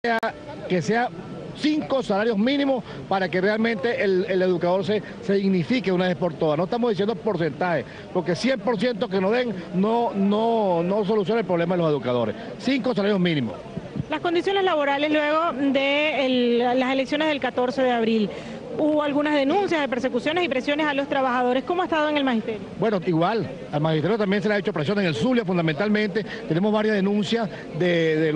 que sea 5 salarios mínimos para que realmente el educador se dignifique una vez por todas. No estamos diciendo porcentaje, porque 100% que nos den no soluciona el problema de los educadores. 5 salarios mínimos. Las condiciones laborales luego de las elecciones del 14 de abril. Hubo algunas denuncias de persecuciones y presiones a los trabajadores. ¿Cómo ha estado en el magisterio? Bueno, igual, al magisterio también se le ha hecho presión en el Zulia fundamentalmente. Tenemos varias denuncias de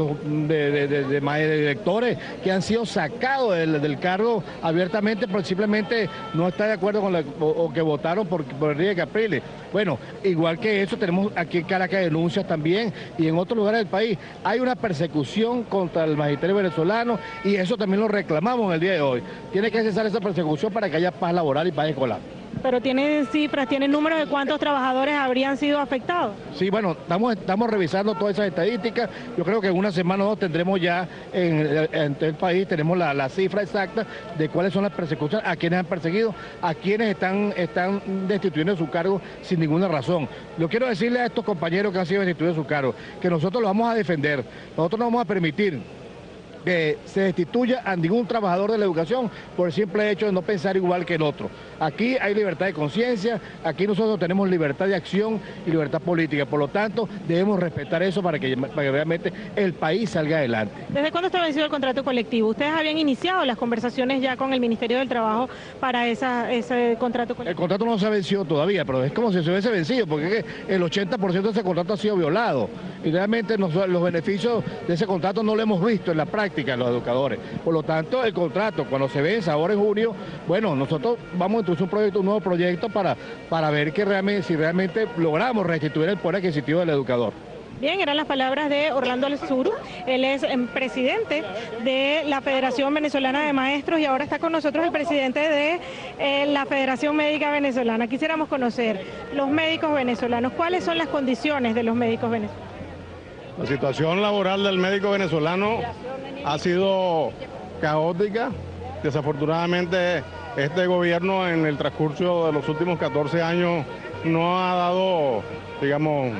directores que han sido sacados del cargo abiertamente porque simplemente no está de acuerdo con o que votaron por Enrique Capriles. Bueno, igual que eso, tenemos aquí en Caracas denuncias también y en otros lugares del país. Hay una persecución contra el magisterio venezolano y eso también lo reclamamos en el día de hoy. Tiene que cesar esa persecución para que haya paz laboral y paz escolar. Pero tiene cifras, tiene números de cuántos trabajadores habrían sido afectados. Sí, bueno, estamos revisando todas esas estadísticas. Yo creo que en una semana o dos tendremos ya en el país, tenemos la cifra exacta de cuáles son las persecuciones, a quienes han perseguido, a quienes están destituyendo de su cargo sin ninguna razón. Yo quiero decirle a estos compañeros que han sido destituidos de su cargo, que nosotros los vamos a defender, nosotros no vamos a permitir que se destituya a ningún trabajador de la educación por el simple hecho de no pensar igual que el otro. Aquí hay libertad de conciencia, aquí nosotros tenemos libertad de acción y libertad política, por lo tanto debemos respetar eso para que realmente el país salga adelante. ¿Desde cuándo está vencido el contrato colectivo? ¿Ustedes habían iniciado las conversaciones ya con el Ministerio del Trabajo para ese contrato colectivo? El contrato no se ha vencido todavía, pero es como si se hubiese vencido, porque el 80% de ese contrato ha sido violado y realmente los beneficios de ese contrato no lo hemos visto en la práctica los educadores. Por lo tanto, el contrato, cuando se vence ahora en junio, bueno, nosotros vamos a introducir un nuevo proyecto para ver si realmente logramos restituir el poder adquisitivo del educador. Bien, eran las palabras de Orlando Alzuru. Él es presidente de la Federación Venezolana de Maestros y ahora está con nosotros el presidente de la Federación Médica Venezolana. Quisiéramos conocer los médicos venezolanos. ¿Cuáles son las condiciones de los médicos venezolanos? La situación laboral del médico venezolano ha sido caótica. Desafortunadamente, este gobierno en el transcurso de los últimos 14 años no ha dado, digamos,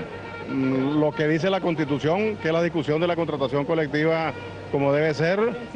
lo que dice la Constitución, que es la discusión de la contratación colectiva como debe ser,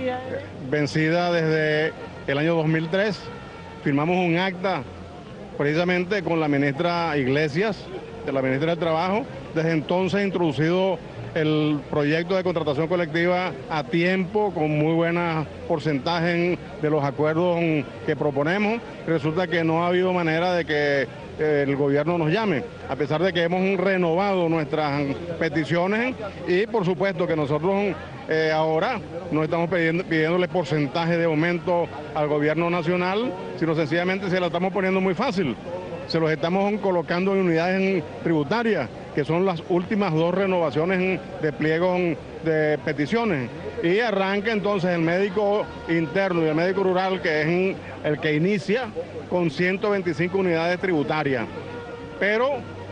vencida desde el año 2003. Firmamos un acta precisamente con la ministra Iglesias, de la ministra del Trabajo. Desde entonces introducido el proyecto de contratación colectiva a tiempo, con muy buenos porcentajes de los acuerdos que proponemos. Resulta que no ha habido manera de que el gobierno nos llame, a pesar de que hemos renovado nuestras peticiones y por supuesto que nosotros ahora no estamos pidiéndole porcentaje de aumento al gobierno nacional, sino sencillamente se la estamos poniendo muy fácil. Se los estamos colocando en unidades tributarias, que son las últimas 2 renovaciones de pliegos de peticiones. Y arranca entonces el médico interno y el médico rural, que es el que inicia con 125 unidades tributarias. Pero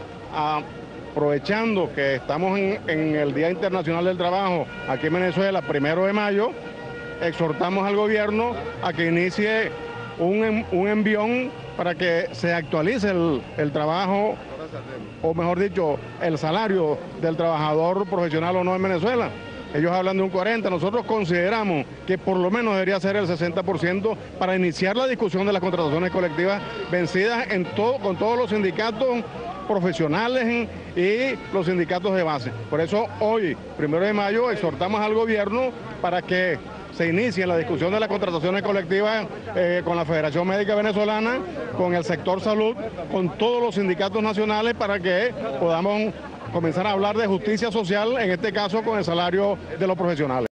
aprovechando que estamos en el Día Internacional del Trabajo aquí en Venezuela, 1 de mayo, exhortamos al gobierno a que inicie un envión para que se actualice el trabajo, o mejor dicho, el salario del trabajador profesional o no en Venezuela. Ellos hablan de un 40%, nosotros consideramos que por lo menos debería ser el 60% para iniciar la discusión de las contrataciones colectivas vencidas con todos los sindicatos profesionales y los sindicatos de base. Por eso hoy, 1 de mayo, exhortamos al gobierno para que se inicie la discusión de las contrataciones colectivas con la Federación Médica Venezolana, con el sector salud, con todos los sindicatos nacionales, para que podamos comenzar a hablar de justicia social, en este caso con el salario de los profesionales.